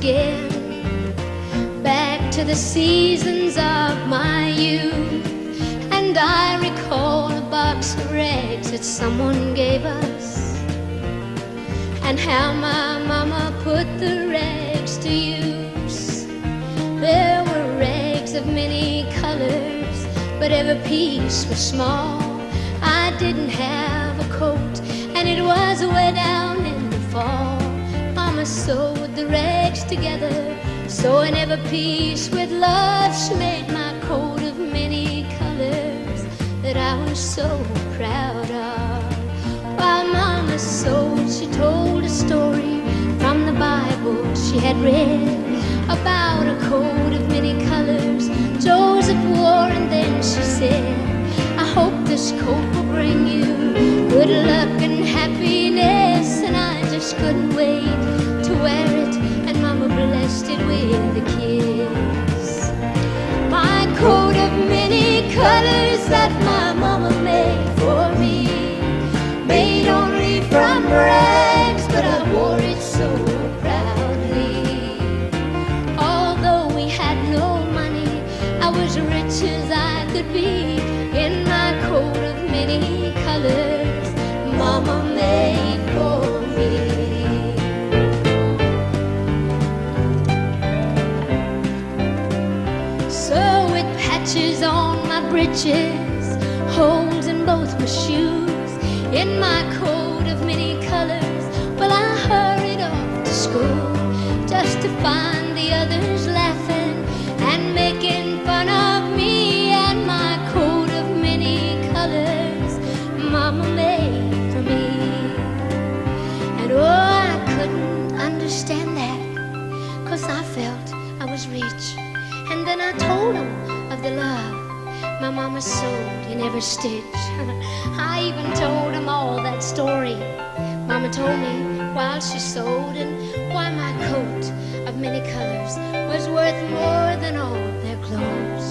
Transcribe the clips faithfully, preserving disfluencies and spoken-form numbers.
again, back to the seasons of my youth. And I recall a box of rags that someone gave us, and how my mama put the rags to use. There were rags of many colors, but every piece was small. I didn't have a coat, and it was way down in the fall. Mama sewed the rags together, sewing every piece with love. She made my coat of many colors that I was so proud of. While Mama sewed, she told a story from the Bible she had read about a coat of many colors Joseph wore, and then she said, I hope this coat will bring you good luck and happiness. And I just couldn't wait to wear it, and Mama blessed it with a kiss. My coat of many colors that my mama made for me, made only from rags, but I wore it so proudly. Although we had no money, I was rich as I could be in my coat of many colors Mama made for me. So with patches on my breeches, holes in both my shoes, in my coat of many colors, well, I hurried off to school, just to find the others laughing and making fun of me and my coat of many colors Mama made for me. And oh, I couldn't understand that, 'cause I felt I was rich. And then I told them of the love my mama sewed in every stitch. I even told them all that story Mama told me while she sewed, and why my coat of many colors was worth more than all their clothes.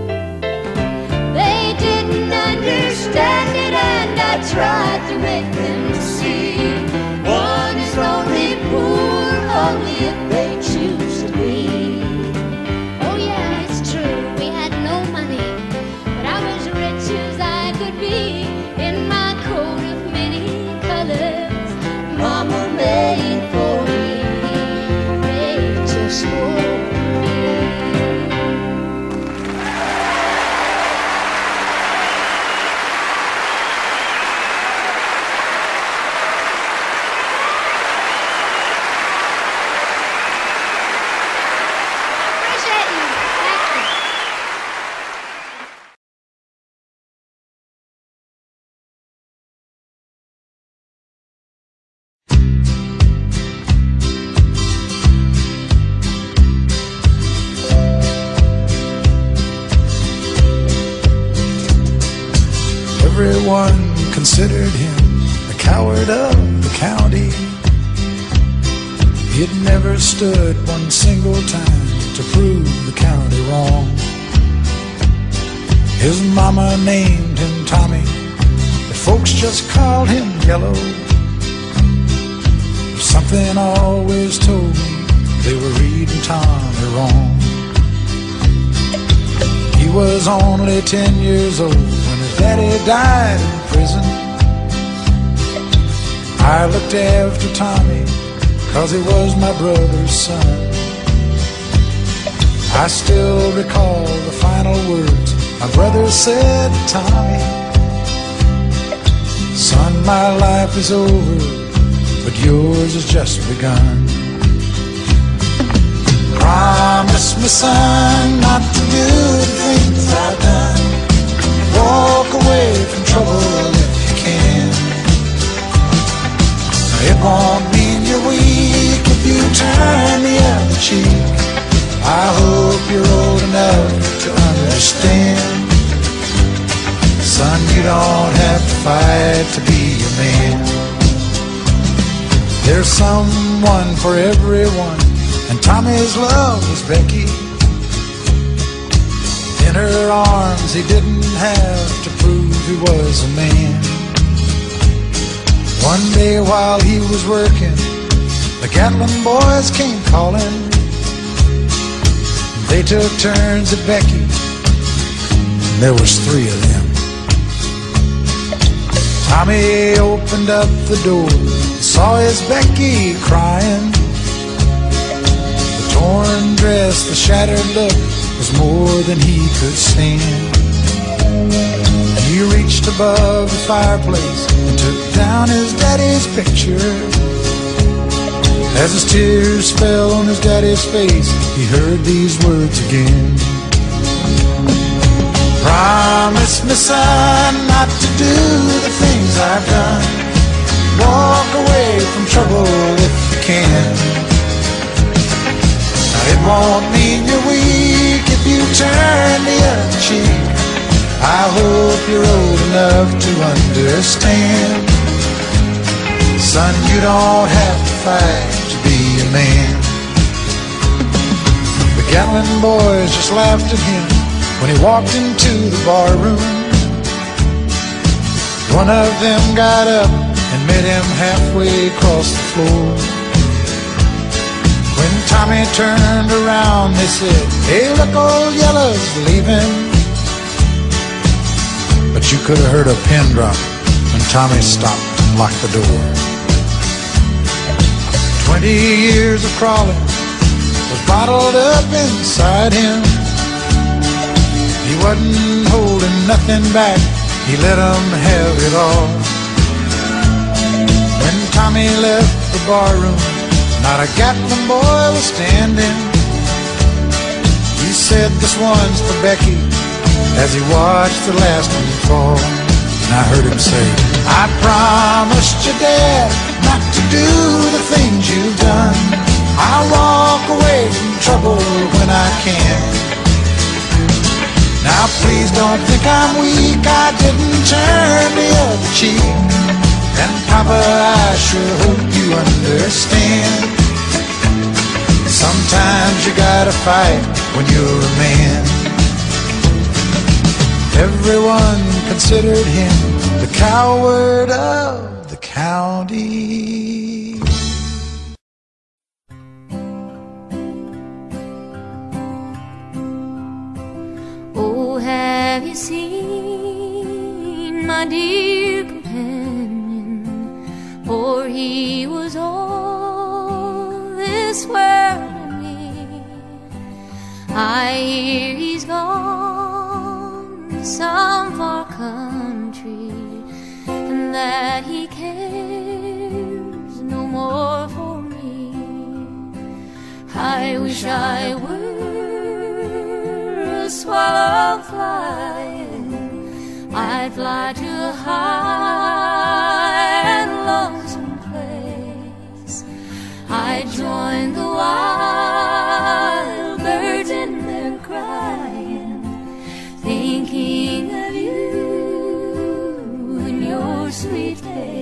They didn't understand it, and I tried to make them see one is only poor only if they choose to be. Oh yeah, it's true, we had no money, but I was rich as I could be in my coat of many colors Mama made for me, made just for me. Appreciate you. Thank you. Everyone considered him the coward of the county. He'd never stood one single time to prove the county wrong. His mama named him Tommy, but folks just called him Yellow. Something always told me they were reading Tommy wrong. He was only ten years old when his daddy died in prison. I looked after Tommy 'cause he was my brother's son. I still recall the final words my brother said to Tommy. Son, my life is over, but yours has just begun. Promise me, son, not to do the things I've done. Walk away from trouble if you can. It won't mean you're weak if you turn the other cheek. I hope you're old enough to understand. Son, you don't have to fight to be a man. There's someone for everyone, and Tommy's love was Becky. In her arms he didn't have to prove he was a man. One day while he was working, the Gatlin boys came calling. took turns at Becky, and there was three of them. Tommy opened up the door and saw his Becky crying. The torn dress, the shattered look was more than he could stand. And he reached above the fireplace and took down his daddy's picture. As his tears fell on his daddy's face, he heard these words again. Promise me, son, not to do the things I've done. Walk away from trouble if you can. Now, it won't mean you're weak if you turn the other cheek. I hope you're old enough to understand. Son, you don't have to fight to be a man. The Gatlin boys just laughed at him when he walked into the bar room. One of them got up and met him halfway across the floor. When Tommy turned around, they said, "Hey, look, old Yellow's leaving." But you could have heard a pin drop when Tommy stopped and locked the door. Twenty years of crawling was bottled up inside him. He wasn't holding nothing back, he let them have it all. When Tommy left the barroom, not a Gatlin boy was standing. He said, "This one's for Becky," as he watched the last one fall. And I heard him say, "I promised your dad not to do the things you've done. I'll walk away from trouble when I can. Now please don't think I'm weak, I didn't turn the other cheek. And Papa, I sure hope you understand. Sometimes you gotta fight when you're a man." Everyone considered him the coward of the county. Oh, have you seen my dear companion? For he was all this world to me. I hear he's gone to some far country, and that he cares no more for me. I wish I were a swallow flying. I'd fly to a high and lonesome place. I'd join the wild birds in their crying, thinking of you and your sweet face.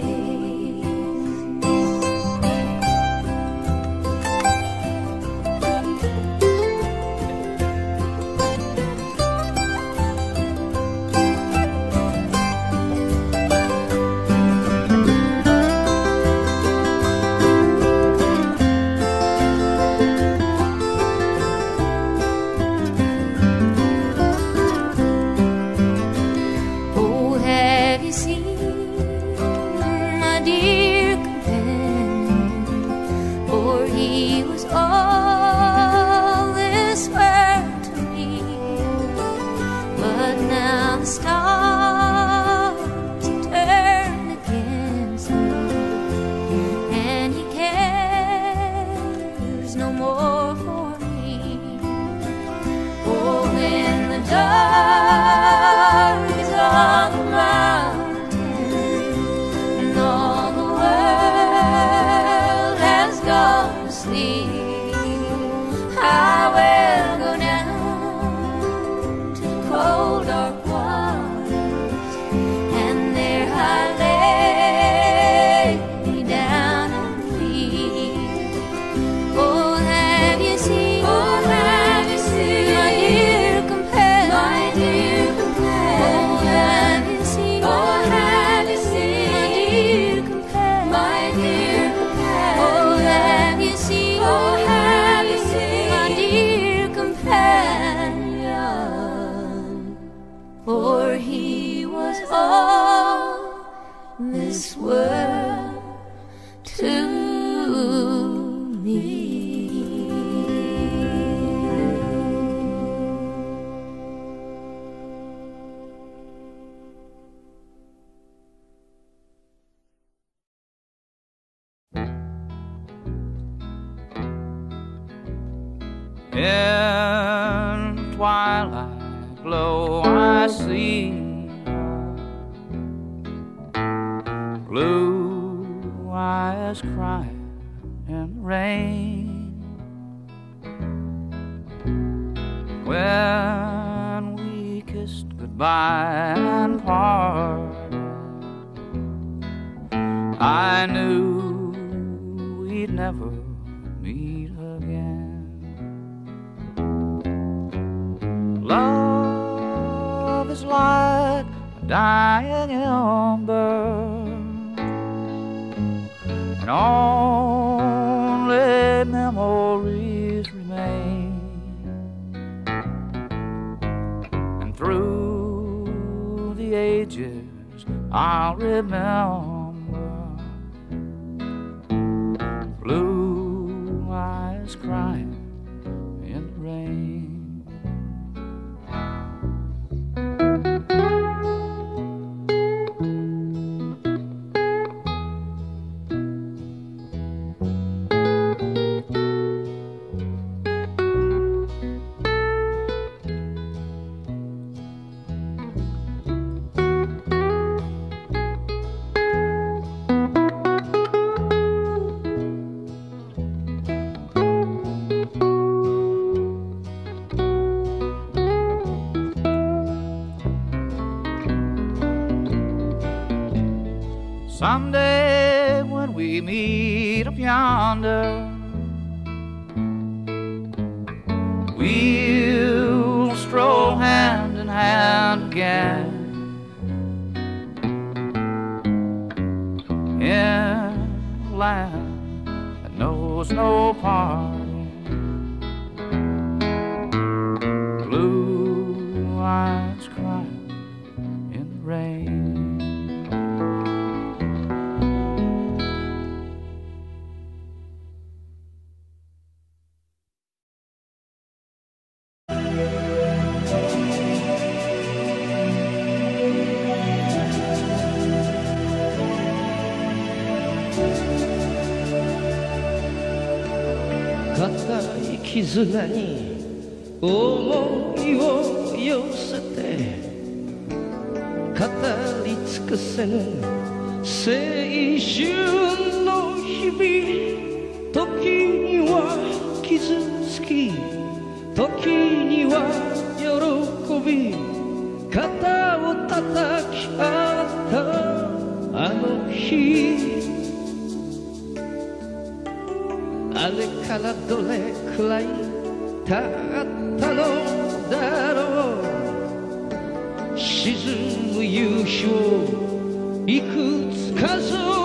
this world to me. In twilight glow I see blue eyes crying in the rain. When we kissed goodbye and parted, I knew we'd never meet again. Love is like a dying ember, and only memories remain. And through the ages I'll remember blue eyes crying in the rain. Someday when we meet up yonder, we'll stroll hand in hand again in a land that knows no parting. Blue eyes crying in the rain. 固い絆に思いを寄せて語り尽くせぬ青春の日々、時には傷つき時には喜び肩を叩き合ったあの日、あれからどれくらい経ったのだろう。沈む夕日をいくつ数